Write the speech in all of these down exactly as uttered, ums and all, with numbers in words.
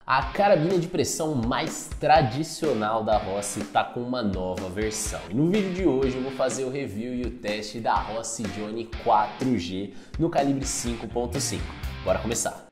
A carabina de pressão mais tradicional da Rossi está com uma nova versão. E no vídeo de hoje eu vou fazer o review e o teste da Rossi Johnny quatro G no calibre cinco ponto cinco. Bora começar!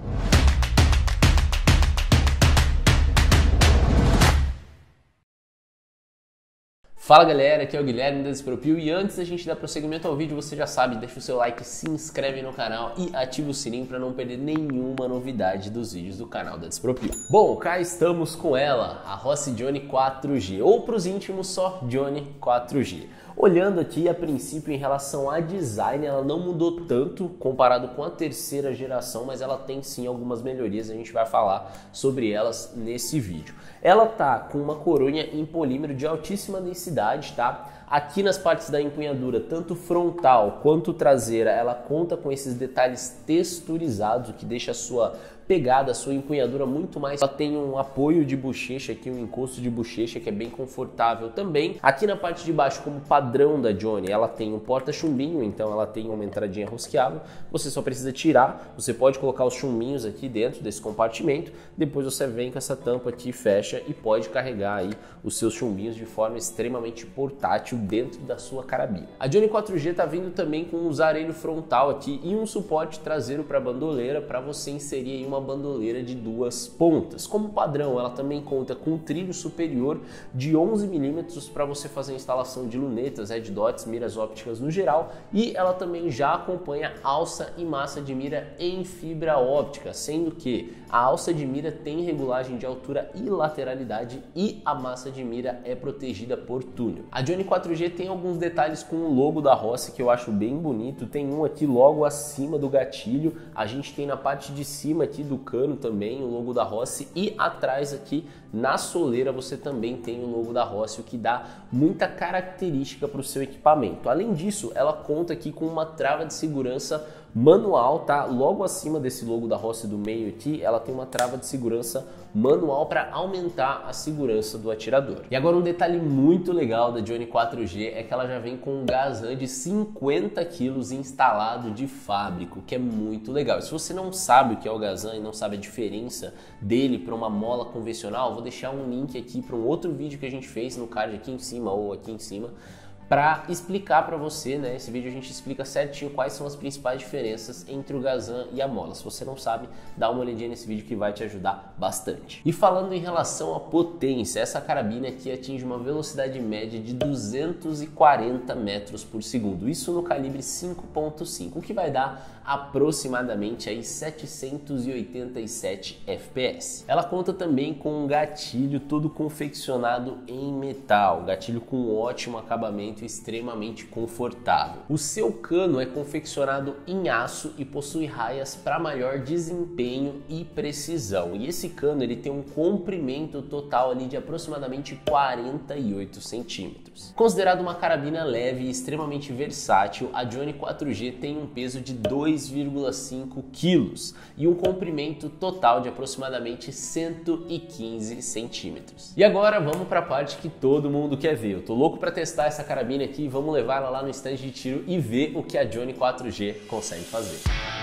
Fala galera, aqui é o Guilherme da Despropil e antes da gente dar prosseguimento ao vídeo, você já sabe, deixa o seu like, se inscreve no canal e ativa o sininho para não perder nenhuma novidade dos vídeos do canal da Despropil. Bom, cá estamos com ela, a Rossi Johnny quatro G, ou para os íntimos só Johnny quatro G. Olhando aqui a princípio em relação a design, ela não mudou tanto comparado com a terceira geração, mas ela tem sim algumas melhorias, a gente vai falar sobre elas nesse vídeo. Ela tá com uma coronha em polímero de altíssima densidade, tá? Aqui nas partes da empunhadura, tanto frontal quanto traseira, ela conta com esses detalhes texturizados, o que deixa a sua pegada, a sua empunhadura muito mais. Ela tem um apoio de bochecha aqui, um encosto de bochecha que é bem confortável também. Aqui na parte de baixo, como padrão da Johnny, ela tem um porta-chumbinho, então ela tem uma entradinha rosqueável. Você só precisa tirar, você pode colocar os chumbinhos aqui dentro desse compartimento, depois você vem com essa tampa aqui, fecha e pode carregar aí os seus chumbinhos de forma extremamente portátil dentro da sua carabina. A Johnny quatro G tá vindo também com um zarelho frontal aqui e um suporte traseiro para bandoleira para você inserir aí uma bandoleira de duas pontas. Como padrão, ela também conta com um trilho superior de onze milímetros para você fazer a instalação de lunetas, red dots, miras ópticas no geral, e ela também já acompanha alça e massa de mira em fibra óptica, sendo que a alça de mira tem regulagem de altura e lateralidade e a massa de mira é protegida por túnel. A Johnny quatro G tem alguns detalhes com o logo da Rossi que eu acho bem bonito. Tem um aqui logo acima do gatilho, a gente tem na parte de cima aqui do cano também o logo da Rossi e atrás aqui na soleira você também tem o logo da Rossi, o que dá muita característica para o seu equipamento. Além disso, ela conta aqui com uma trava de segurança manual, tá? Logo acima desse logo da Rossi do meio aqui, ela tem uma trava de segurança manual para aumentar a segurança do atirador. E agora um detalhe muito legal da Johnny quatro G é que ela já vem com um Gazan de cinquenta quilos instalado de fábrica, que é muito legal. E se você não sabe o que é o Gazan e não sabe a diferença dele para uma mola convencional, vou deixar um link aqui para um outro vídeo que a gente fez no card aqui em cima ou aqui em cima, para explicar para você, né? Esse vídeo a gente explica certinho quais são as principais diferenças entre o Gazan e a mola. Se você não sabe, dá uma olhadinha nesse vídeo que vai te ajudar bastante. E falando em relação à potência, essa carabina aqui atinge uma velocidade média de duzentos e quarenta metros por segundo. Isso no calibre cinco ponto cinco, o que vai dar aproximadamente aí setecentos e oitenta e sete F P S. Ela conta também com um gatilho todo confeccionado em metal, gatilho com ótimo acabamento, extremamente confortável. O seu cano é confeccionado em aço e possui raias para maior desempenho e precisão. E esse cano ele tem um comprimento total ali de aproximadamente quarenta e oito centímetros. Considerado uma carabina leve e extremamente versátil, a Johnny quatro G tem um peso de dois vírgula cinco quilos e um comprimento total de aproximadamente cento e quinze centímetros. E agora vamos para a parte que todo mundo quer ver. Eu tô louco para testar essa carabina aqui, vamos levar ela lá no stand de tiro e ver o que a Johnny quatro G consegue fazer.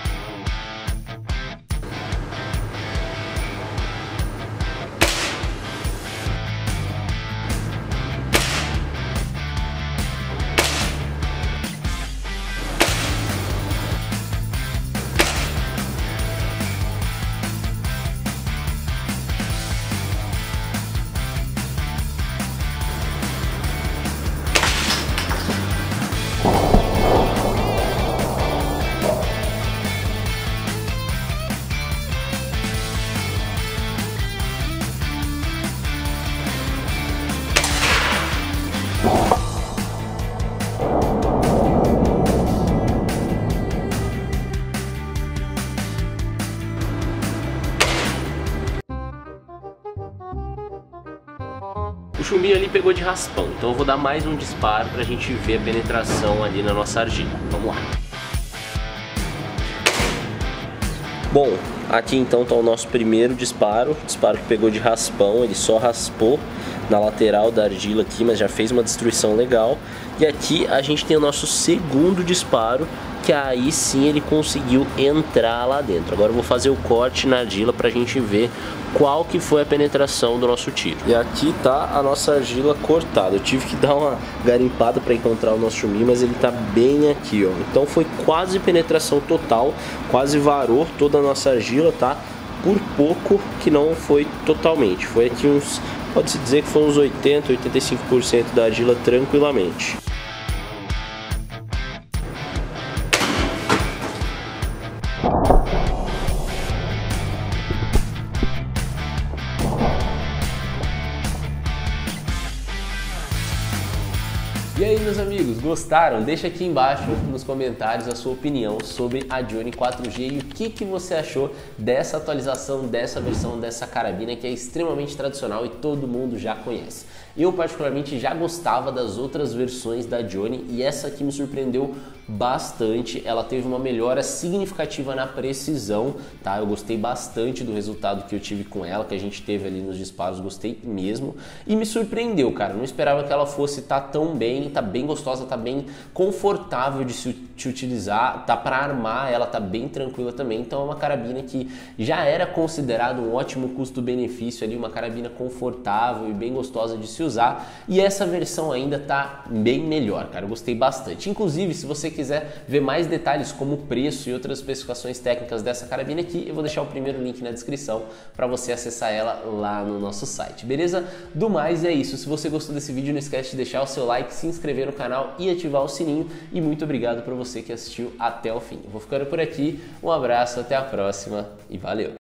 O chumbinho ali pegou de raspão, então eu vou dar mais um disparo para a gente ver a penetração ali na nossa argila. Vamos lá. Bom, aqui então está o nosso primeiro disparo, disparo que pegou de raspão, ele só raspou na lateral da argila aqui, mas já fez uma destruição legal. E aqui a gente tem o nosso segundo disparo, que aí sim ele conseguiu entrar lá dentro. Agora eu vou fazer o corte na argila pra gente ver qual que foi a penetração do nosso tiro. E aqui tá a nossa argila cortada. Eu tive que dar uma garimpada para encontrar o nosso chumbi, mas ele tá bem aqui, ó. Então foi quase penetração total, quase varou toda a nossa argila, tá? Por pouco que não foi totalmente. Foi aqui uns, pode-se dizer que foi uns oitenta, oitenta e cinco por cento da argila tranquilamente. E aí, meus amigos, gostaram? Deixa aqui embaixo nos comentários a sua opinião sobre a Johnny quatro G e o que, que você achou dessa atualização, dessa versão, dessa carabina que é extremamente tradicional e todo mundo já conhece. Eu particularmente já gostava das outras versões da Johnny e essa aqui me surpreendeu bastante. Ela teve uma melhora significativa na precisão, tá? Eu gostei bastante do resultado que eu tive com ela, que a gente teve ali nos disparos, gostei mesmo. E me surpreendeu, cara, não esperava que ela fosse estar tão bem, tá bem gostosa, tá bem confortável de se te utilizar, tá para armar, ela tá bem tranquila também. Então é uma carabina que já era considerado um ótimo custo-benefício ali, uma carabina confortável e bem gostosa de se usar, e essa versão ainda tá bem melhor, cara, eu gostei bastante. Inclusive, se você quiser ver mais detalhes como o preço e outras especificações técnicas dessa carabina aqui, eu vou deixar o primeiro link na descrição para você acessar ela lá no nosso site, beleza? Do mais é isso, se você gostou desse vídeo, não esquece de deixar o seu like, se inscrever no canal e ativar o sininho, e muito obrigado para você que assistiu até o fim. Eu vou ficando por aqui, um abraço, até a próxima e valeu!